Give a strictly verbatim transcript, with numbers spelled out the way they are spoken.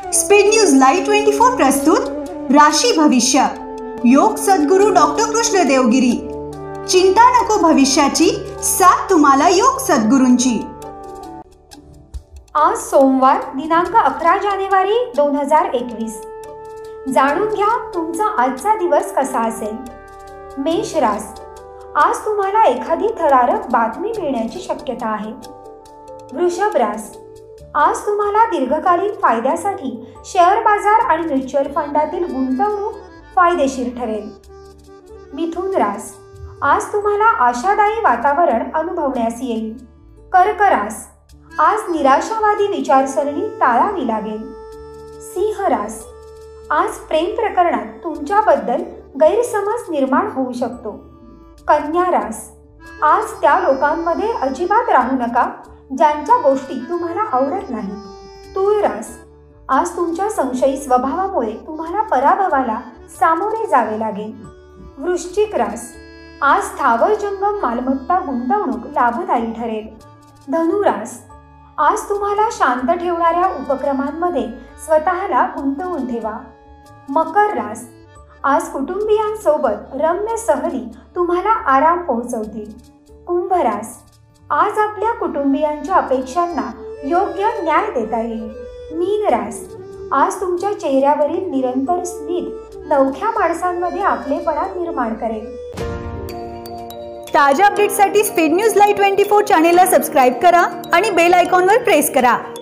Speed news live twenty four प्रस्तुत राशी भविष्य योग सद्गुरू डॉक्टर कृष्ण देवगिरी। चिंता नको भविष्याची, साथ तुम्हाला योग सद्गुरूंची। आज सोमवार दिनांक अकरा जानेवारी दोन हजार एकवीस। जाणून घ्या तुमचा आजचा दिवस कसा असेल। मेष रास, आज तुम्हाला एखादी थरारक बातमी मिळण्याची शक्यता आहे। वृषभ रास, आज तुम्हाला दीर्घकालीन फायद्यासाठी शेअर बाजार आणि म्युच्युअल फंडातील गुंतवणूक फायदेशीर ठरेल। मिथुन रास, आज तुम्हाला आशादायी वातावरण अनुभवण्यास येईल। कर्क रास, आज निराशावादी विचारसरणी टाळावी लागेल। सिंह रास, आज प्रेम प्रकरणात तुमच्याबद्दल गैरसमज निर्माण होऊ शकतो। कन्या रास, आज त्या लोकांमध्ये अजिबात राहू नका ज्यांच्या गोष्टी तुम्हाला आवडत नाहीत। तूळ रास, आज तुमच्या संशयी स्वभावामुळे तुम्हाला पराभवाला सामोरे जावे लागेल। वृश्चिक रास, आज स्थावर जंगम मालमत्ता गुंतवणूक लाभदायी ठरेल। धनु रास, आज तुम्हाला शांत ठेवणाऱ्या उपक्रमांमध्ये स्वतःला गुंतवून ठेवा। मकर रास, आज कुटुंबियांसोबत रम्य सहली तुम्हाला आराम पोहोचवतील। कुंभ रास, आज आपल्या कुटुंबियांच्या अपेक्षांना योग्य न्याय देता येईल। मीन रास, आज तुमच्या चेहऱ्यावरील निरंतर स्मित नवख्या माणसांमध्ये आपलेपणा निर्माण करेल। ताज्या अपडेट्ससाठी speed news live twenty four चॅनेलला सबस्क्राईब करा आणि बेल आयकॉनवर प्रेस करा।